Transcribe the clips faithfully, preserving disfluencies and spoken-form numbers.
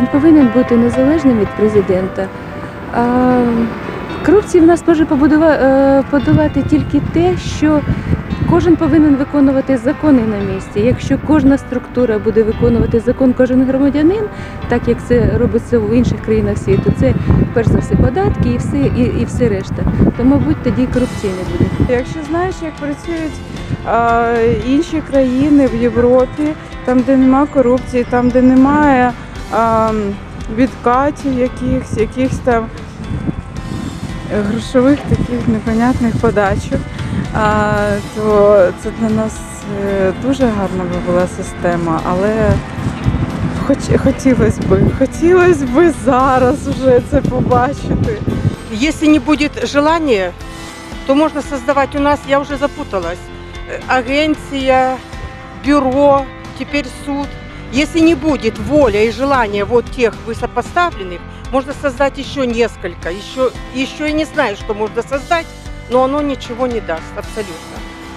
повинен бути незалежним від президента. А корупції в нас може подолати тільки те, що кожен повинен виконувати закони на місці. Якщо кожна структура буде виконувати закон, кожен громадянин, так як це робиться в інших країнах світу, це перш за все податки і все, і, і все решта, то, мабуть, тоді корупції не буде. Якщо знаєш, як працюють а, інші країни в Європі, там, де немає корупції, там, де немає а, відкатів якихось, якихось там грошових таких непонятних подачок, а, то це для нас дуже гарна би була система, але хоч, хотілося б, хотілося б зараз вже це побачити. Если не будет желания, то можно создавать у нас, я уже запуталась, агенция, бюро, теперь суд. Если не будет воля и желания вот тех высокопоставленных, можно создать еще несколько, еще, еще и не знаю, что можно создать, но оно ничего не даст, абсолютно.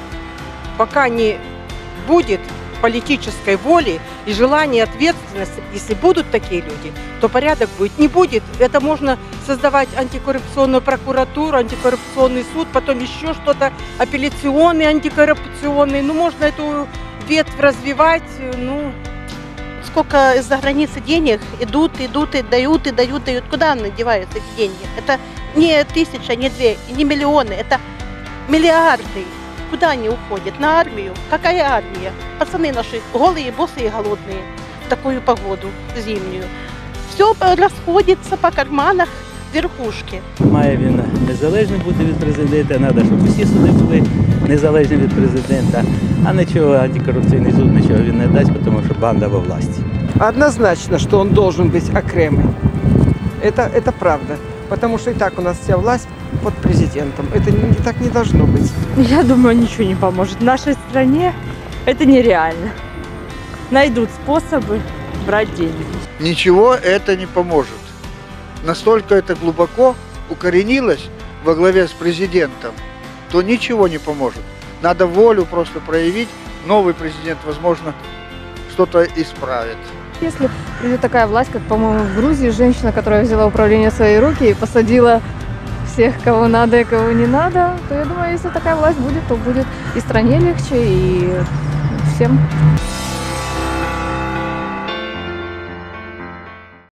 Пока не будет политической воли и желания, ответственности, если будут такие люди, то порядок будет. Не будет, это можно создавать антикоррупционную прокуратуру, антикоррупционный суд, потом еще что-то, апелляционный, антикоррупционный, ну можно эту ветвь развивать, ну... Сколько из-за границы денег идут, идут и дают, и дают, дают. Куда они деваются, эти деньги? Это не тысяча, не две, не миллионы, это миллиарды. Куда они уходят? На армию? Какая армия? Пацаны наши голые, босые, голодные в такую погоду зимнюю. Все расходится по карманах верхушки. Має він незалежним бути від президента, треба, щоб усі суди були незалежні від президента, а нічого, антикорупційний суд нічого він не дасть, тому що банда во власті. Однозначно, что он должен быть окремый. Это, это правда. Потому что и так у нас вся власть под президентом. Это не, так не должно быть. Я думаю, ничего не поможет. В нашей стране это нереально. Найдут способы брать деньги. Ничего это не поможет. Настолько это глубоко укоренилось во главе с президентом, то ничего не поможет. Надо волю просто проявить. Новый президент, возможно, что-то исправит. Если придет такая власть, как, по-моему, в Грузии, женщина, которая взяла управление в свои руки и посадила всех, кого надо и кого не надо, то я думаю, если такая власть будет, то будет и стране легче, и всем.